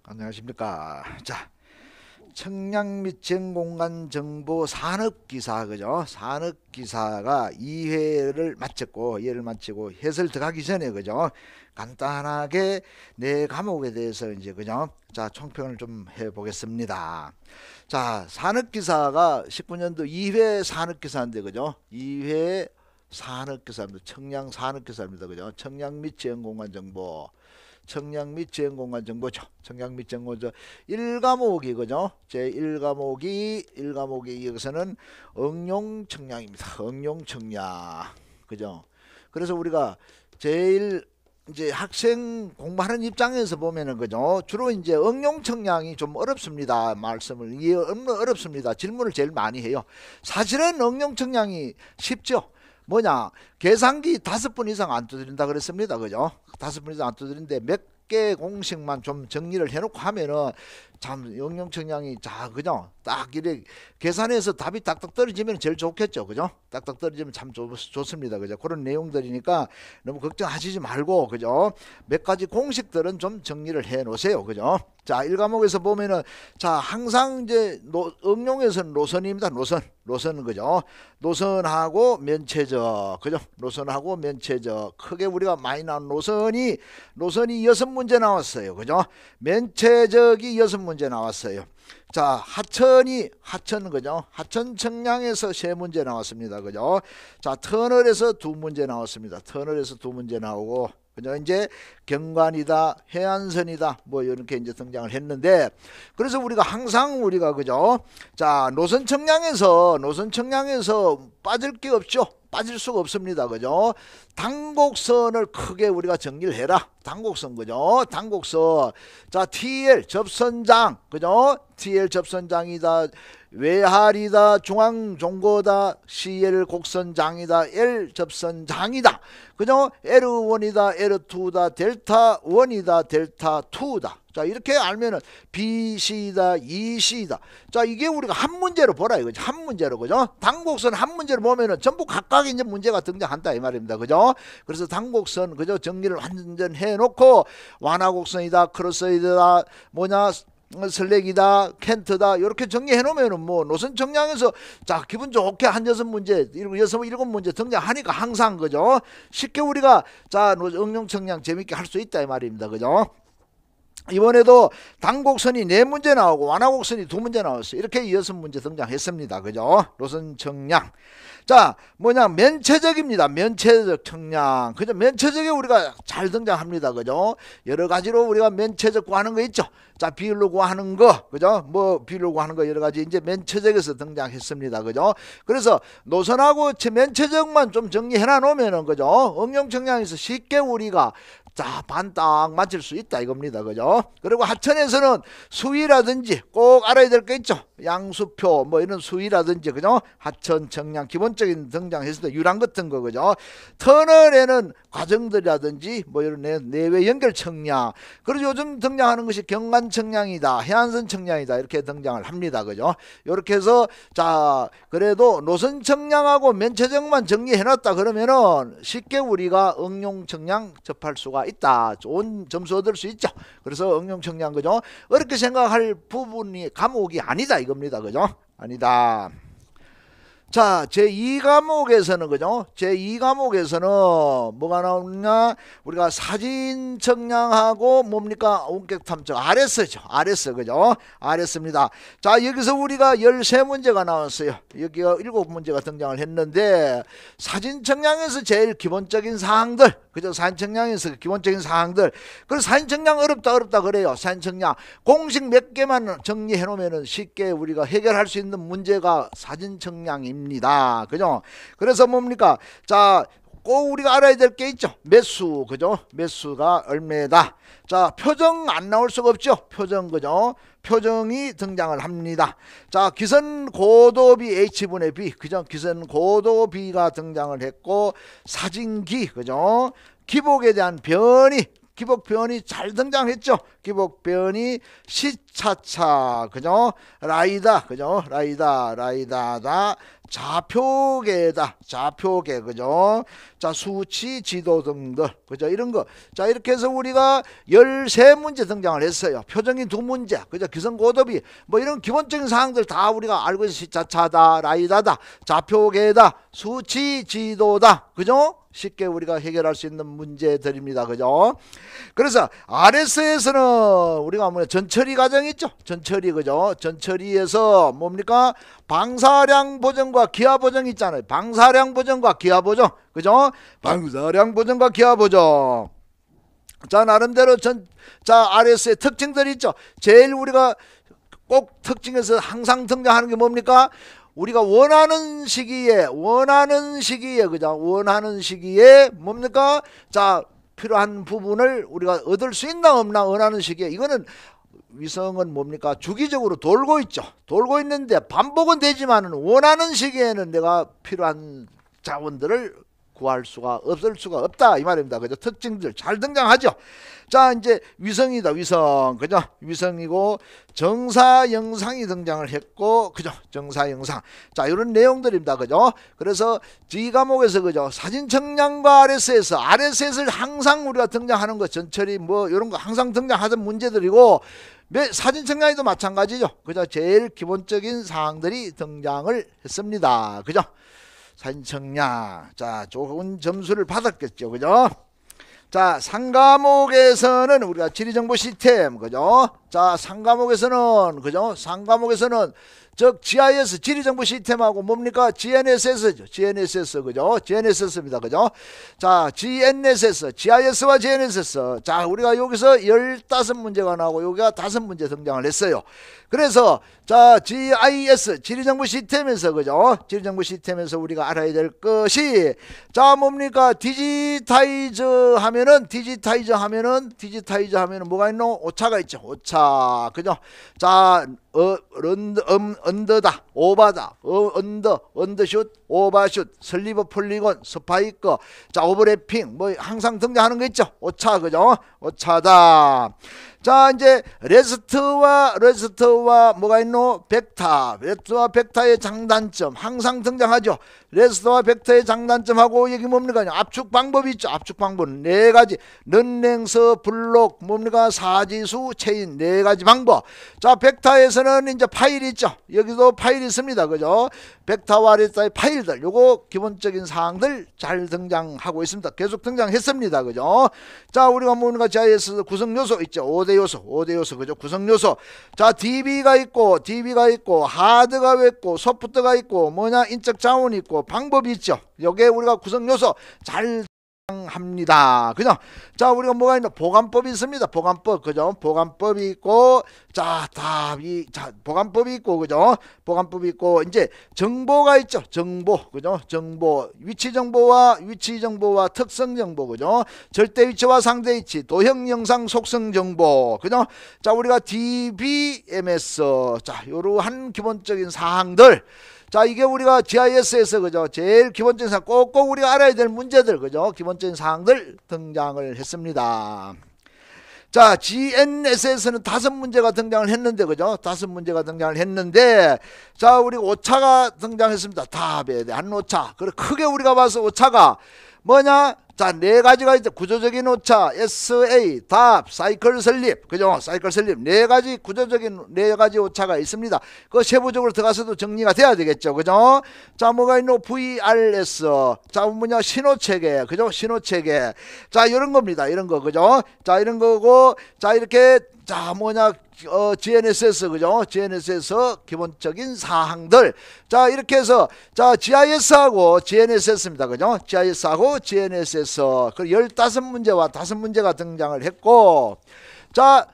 안녕하십니까. 자, 청량 및 지형공간 정보 산업기사, 그죠? 산업기사가 2회를 마쳤고, 2회를 마치고 해설 들어가기 전에, 그죠? 간단하게 네 과목에 대해서 이제, 그죠? 자, 총평을 좀 해보겠습니다. 자, 산업기사가 19년도 2회 산업기사인데, 그죠? 2회 산업기사입니다. 청량 산업기사입니다. 그죠? 청량 및 지형공간 정보. 청량 및 지형공간 정보죠. 청량 및 정보죠. 1과목이 그죠? 제 1과목이 여기서는 응용 청량입니다. 응용 청량. 그죠? 그래서 우리가 제일 이제 학생 공부하는 입장에서 보면은 그죠? 주로 이제 응용 청량이 좀 어렵습니다. 말씀을 이해 어렵습니다. 질문을 제일 많이 해요. 사실은 응용 청량이 쉽죠. 뭐냐, 계산기 5번 이상 안 두드린다 그랬습니다. 그죠? 5번 이상 안 두드리는데 몇 개 공식만 좀 정리를 해놓고 하면은 참 응용 청량이 자, 그죠? 딱 이래 계산해서 답이 딱딱 떨어지면 제일 좋겠죠. 그죠? 딱딱 떨어지면 참 좋습니다. 그죠? 그런 내용들이니까 너무 걱정하시지 말고, 그죠? 몇 가지 공식들은 좀 정리를 해 놓으세요. 그죠? 자, 1과목에서 보면은 자, 항상 이제 응용에서는 노선입니다. 노선은 그죠? 노선하고 면체적, 그죠? 노선하고 면체적. 크게 우리가 많이 나온 노선이 6문제 나왔어요. 그죠? 면체적이 6문제 나왔어요. 자, 하천 그죠? 하천 청량에서 3문제 나왔습니다. 그죠? 자, 터널에서 2문제 나왔습니다. 터널에서 2문제 나오고, 그죠? 이제 경관이다, 해안선이다, 뭐 이렇게 이제 등장을 했는데, 그래서 우리가 항상 그죠? 자, 노선 청량에서 빠질 게 없죠. 빠질 수가 없습니다. 그죠? 당곡선을 크게 우리가 정리를 해라. 당곡선, 그죠? 당곡선. 자, TL 접선장, 그죠? TL 접선장이다. 외할이다. 중앙종고다. CL 곡선장이다. L 접선장이다. 그죠? L1이다. L2다. 델타 1이다. 델타 2다. 자, 이렇게 알면은 BC다, EC다. 자, 이게 우리가 한 문제로 보라 이거죠. 한 문제로, 그죠? 당곡선 한 문제로 보면은 전부 각각 이제 문제가 등장한다 이 말입니다. 그죠? 그래서 당곡선, 그죠? 정리를 완전 해놓고 완화곡선이다, 크로스이드다, 뭐냐, 슬랙이다, 켄트다, 이렇게 정리해 놓으면은 뭐 노선 청량에서 자, 기분 좋게 한 6문제, 7문제 등장하니까 항상, 그죠? 쉽게 우리가 자, 응용 청량 재밌게 할 수 있다 이 말입니다. 그죠? 이번에도 당곡선이 4문제 나오고 완화곡선이 2문제 나왔어요. 이렇게 6문제 등장했습니다. 그죠? 노선 청량. 자, 뭐냐, 면체적입니다. 면체적 청량. 그죠? 면체적에 우리가 잘 등장합니다. 그죠? 여러 가지로 우리가 면체적 구하는 거 있죠. 자, 비율로 구하는 거, 그죠? 뭐 비율로 구하는 거 여러 가지 이제 면체적에서 등장했습니다. 그죠? 그래서 노선하고 면체적만 좀 정리해 놔놓으면은, 그죠? 응용 청량에서 쉽게 우리가 자, 반 딱 맞출 수 있다 이겁니다. 그죠? 그리고 하천에서는 수위라든지 꼭 알아야 될 거 있죠. 양수표 뭐 이런 수위라든지, 그죠? 하천 청량 기본적인 등장했을 때 유랑 같은 거, 그죠? 터널에는 과정들이라든지 뭐 이런 내외 연결 청량. 그리고 요즘 등장하는 것이 경관 청량이다, 해안선 청량이다, 이렇게 등장을 합니다. 그죠? 이렇게 해서 자, 그래도 노선 청량하고 면체적만 정리해 놨다 그러면은 쉽게 우리가 응용 청량 접할 수가 있다. 좋은 점수 얻을 수 있죠. 그래서 응용 청량, 그죠? 어렵게 생각할 부분이 과목이 아니다 이겁니다. 그죠? 아니다. 자, 제2과목에서는, 그죠? 제2과목에서는 뭐가 나오느냐? 우리가 사진 청량하고 뭡니까? 원격 탐정. RS죠. RS, 그죠? RS입니다. 자, 여기서 우리가 13문제가 나왔어요. 여기가 7문제가 등장을 했는데, 사진 청량에서 제일 기본적인 사항들, 그죠? 사진 청량에서 기본적인 사항들. 그래서 사진 청량 어렵다 그래요. 사진 청량. 공식 몇 개만 정리해 놓으면 쉽게 우리가 해결할 수 있는 문제가 사진 청량입니다. 그죠? 그래서 뭡니까? 자, 꼭 우리가 알아야 될 게 있죠. 매수, 그죠? 매수가 얼마다. 자, 표정 안 나올 수가 없죠. 표정, 그죠? 표정이 등장을 합니다. 자, 기선 고도 B H분의 B, 그죠? 기선 고도 B가 등장을 했고, 사진기, 그죠? 기복에 대한 변이 기복변이 잘 등장했죠. 기복변이 시차차, 그죠? 라이다, 그죠? 라이다다. 좌표계다, 좌표계, 그죠? 자, 수치, 지도 등등, 그죠? 이런 거. 자, 이렇게 해서 우리가 13문제 등장을 했어요. 표정이 2문제, 그죠? 기성고dob이, 뭐 이런 기본적인 사항들 다 우리가 알고 있어요. 시차차다, 라이다다, 좌표계다, 수치, 지도다, 그죠? 쉽게 우리가 해결할 수 있는 문제들입니다. 그죠? 그래서 RS에서는 우리가 뭐 전처리 과정이 있죠. 전처리, 그죠? 전처리에서 뭡니까? 방사량 보정과 기하 보정이 있잖아요. 방사량 보정과 기하 보정, 그죠? 방사량 보정과 기하 보정. 자, 나름대로 자, RS의 특징들이 있죠. 제일 우리가 꼭 특징에서 항상 등장하는 게 뭡니까? 우리가 원하는 시기에 그죠? 원하는 시기에 뭡니까? 자, 필요한 부분을 우리가 얻을 수 있나 없나 원하는 시기에. 이거는 위성은 뭡니까? 주기적으로 돌고 있죠. 돌고 있는데 반복은 되지만은 원하는 시기에는 내가 필요한 자원들을 구할 수가 없을 수가 없다 이 말입니다. 그죠? 특징들 잘 등장하죠. 자, 이제 위성이다. 위성, 그죠? 위성이고 정사 영상이 등장을 했고, 그죠? 정사 영상. 자, 이런 내용들입니다. 그죠? 그래서 이 과목에서 그죠? 사진 청량과 RSS를 항상 우리가 등장하는 거, 전처리 뭐 이런 거 항상 등장하던 문제들이고, 사진 청량에도 마찬가지죠. 그죠? 제일 기본적인 사항들이 등장을 했습니다. 그죠? 사진 청량. 자, 좋은 점수를 받았겠죠. 그죠? 자, 상과목에서는 우리가 지리정보 시스템, 그죠? 자, 상과목에서는, 그죠? 상과목에서는 즉 GIS 지리정보 시스템하고 뭡니까? GNSS죠. GNSS, 그죠? GNSS입니다. 그죠? 자, GIS와 GNSS. 자, 우리가 여기서 15문제가 나오고 여기가 5문제 등장을 했어요. 그래서 자, GIS 지리정보 시스템에서, 그죠? 지리정보 시스템에서 우리가 알아야 될 것이, 자, 뭡니까? 디지타이저 하면은 뭐가 있노? 오차가 있죠. 오차, 그죠? 자, 언더다, 오바다, 언더슛, 오바슛, 슬리버 폴리곤, 스파이크, 자, 오버래핑, 뭐 항상 등장하는 거 있죠. 오차, 그죠? 오차다. 자, 이제 레스트와 뭐가 있노? 벡터. 레스트와 벡터의 장단점 항상 등장하죠. 레스트와 벡터의 장단점하고 여기 뭡니까? 압축 방법이 있죠. 압축 방법 4가지. 런랭서, 블록, 뭡니까? 사지수, 체인 4가지 방법. 자, 벡터에서는 이제 파일이 있죠. 여기도 파일이 있습니다. 그죠? 벡터와 레스트의 파일들, 요거 기본적인 사항들 잘 등장하고 있습니다. 계속 등장했습니다. 그죠? 자, 우리가 뭡니까? GIS 구성 요소 있죠. 5대 요소, 그죠? 구성 요소. 자, DB가 있고, 하드가 있고, 소프트가 있고, 뭐냐? 인적 자원이 있고, 방법이 있죠. 요게 우리가 구성 요소 잘 합니다. 그죠? 자, 우리가 뭐가 있나? 보관법이 있습니다. 보관법, 그죠? 보관법이 있고, 자, 보관법이 있고, 그죠? 보관법이 있고, 이제 정보가 있죠. 정보, 그죠? 정보, 위치 정보와 특성 정보, 그죠? 절대 위치와 상대 위치, 도형 영상 속성 정보, 그죠? 자, 우리가 DBMS, 자, 요러한 기본적인 사항들. 자, 이게 우리가 GIS에서, 그죠? 제일 기본적인 사항, 꼭꼭 우리가 알아야 될 문제들, 그죠? 기본적인 사항들 등장을 했습니다. 자, GNS에서는 5문제가 등장을 했는데, 그죠? 5문제가 등장을 했는데, 자, 우리 오차가 등장했습니다. 답에 대한 오차. 그리고 크게 우리가 봐서 오차가 뭐냐? 자, 4가지가 있죠. 구조적인 오차, SA, 답, 사이클 설립, 그죠? 사이클 설립 4가지 구조적인 4가지 오차가 있습니다. 그 세부적으로 들어가서도 정리가 돼야 되겠죠, 그죠? 자, 뭐가 있노? VRS, 자, 뭐냐? 신호체계, 그죠? 신호체계. 자, 이런 겁니다. 이런 거, 그죠? 자, 이런 거고, 자, 이렇게, 자, 뭐냐? GNSS, 그죠? GNSS 기본적인 사항들. 자, 이렇게 해서, 자, GIS하고 GNSS입니다. 그죠? GIS하고 GNSS. 그 15문제와 5문제가 등장을 했고, 자,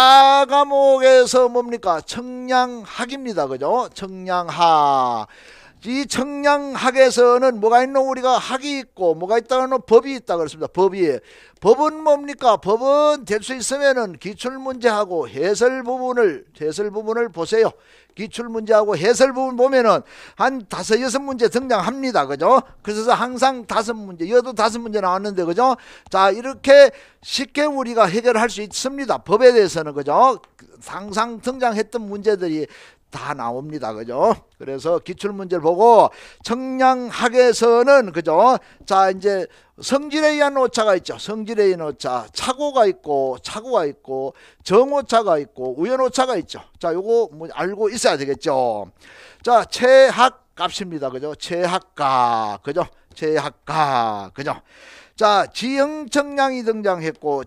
4과목에서 뭡니까? 청량학입니다. 그죠? 청량학. 이 청량학에서는 뭐가 있노? 우리가 학이 있고 뭐가 있다는 법이 있다 그랬습니다. 법은 뭡니까? 법은 될 수 있으면은 기출문제하고 해설 부분을 보세요. 기출문제하고 해설 부분 보면은 한 5, 6문제 등장합니다. 그죠? 그래서 항상 5문제, 여도 5문제 나왔는데, 그죠? 자, 이렇게 쉽게 우리가 해결할 수 있습니다. 법에 대해서는, 그죠? 항상 등장했던 문제들이 다 나옵니다. 그죠? 그래서 기출문제를 보고 청량학에서는, 그죠? 자, 이제 성질에 의한 오차가 있죠. 성질에 의한 오차, 착오가 있고 정오차가 있고 우연오차가 있죠. 자, 요거 뭐 알고 있어야 되겠죠. 자, 최학 값입니다. 그죠? 최학가, 그죠? 최학가, 그죠? 자, 지형청량이 등장했고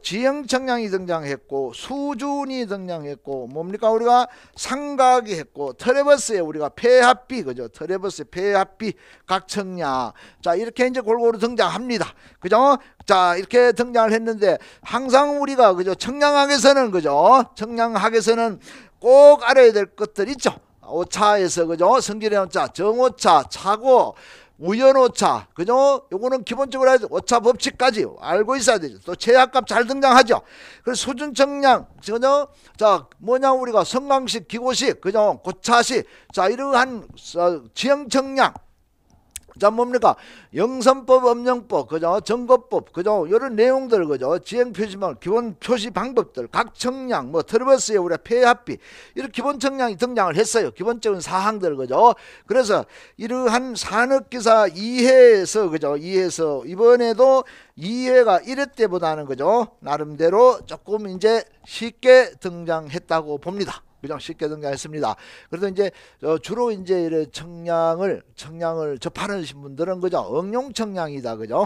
수준이 등장했고 뭡니까? 우리가 삼각이 했고 트레버스에 우리가 폐합비, 그죠? 트레버스 폐합비 각청량. 자, 이렇게 이제 골고루 등장합니다. 그죠? 자, 이렇게 등장을 했는데 항상 우리가, 그죠? 청량학에서는, 그죠? 청량학에서는 꼭 알아야 될 것들 있죠. 오차에서, 그죠? 성질의 오차, 정오차, 착오, 우연오차, 그죠? 요거는 기본적으로 오차 법칙까지 알고 있어야 되죠. 또 최하값 잘 등장하죠. 그래서 수준청량, 그죠? 자, 뭐냐, 우리가 성강식, 기고식, 그죠? 고차식, 자, 이러한 지형청량. 자, 뭡니까? 영선법, 엄령법, 그죠? 정거법, 그죠? 이런 내용들, 그죠? 지행표시망, 기본 표시 방법들, 각 청량, 뭐, 트러버스에 우리가 폐합비, 이런 기본 청량이 등장을 했어요. 기본적인 사항들, 그죠? 그래서 이러한 산업기사 2회에서, 그죠? 2회에서, 이번에도 2회가 1회 때보다는, 그죠? 나름대로 조금 이제 쉽게 등장했다고 봅니다. 그냥 쉽게 등장했습니다. 그래서 이제 주로 이제 이런 청량을 접하는 분들은, 그죠? 응용청량이다, 그죠?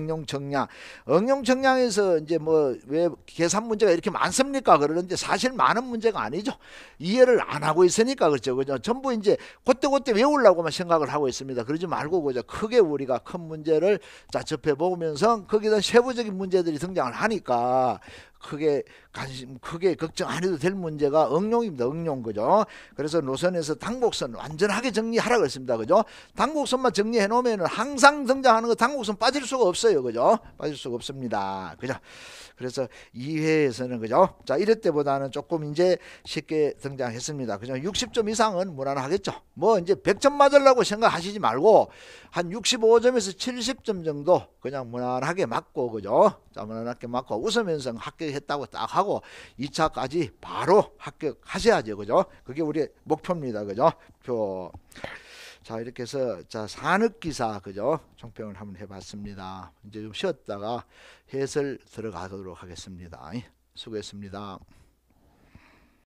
응용청량에서 이제 뭐 왜 계산 문제가 이렇게 많습니까? 그러는데 사실 많은 문제가 아니죠. 이해를 안 하고 있으니까 그렇죠, 그죠? 전부 이제 그때 외우려고만 생각을 하고 있습니다. 그러지 말고, 그죠? 크게 우리가 큰 문제를 자 접해 보면서 거기다 세부적인 문제들이 등장을 하니까. 크게 걱정 안 해도 될 문제가 응용입니다. 응용, 그죠? 그래서 노선에서 당곡선 완전하게 정리하라 그랬습니다. 그죠? 당곡선만 정리해 놓으면 항상 등장하는 거 당곡선 빠질 수가 없어요. 그죠? 빠질 수가 없습니다. 그죠? 그래서 2회에서는, 그죠? 자, 1회 때보다는 조금 이제 쉽게 등장했습니다. 그죠? 60점 이상은 무난하겠죠. 뭐 이제 100점 맞으려고 생각하시지 말고 한 65점에서 70점 정도 그냥 무난하게 맞고, 그죠? 자, 무난하게 맞고 웃으면서 합격했다고 딱 하고 2차까지 바로 합격하셔야죠. 그죠? 그게 우리의 목표입니다. 그죠? 자, 이렇게 해서 자, 산업기사, 그죠? 총평을 한번 해봤습니다. 이제 좀 쉬었다가 해설 들어가도록 하겠습니다. 수고했습니다.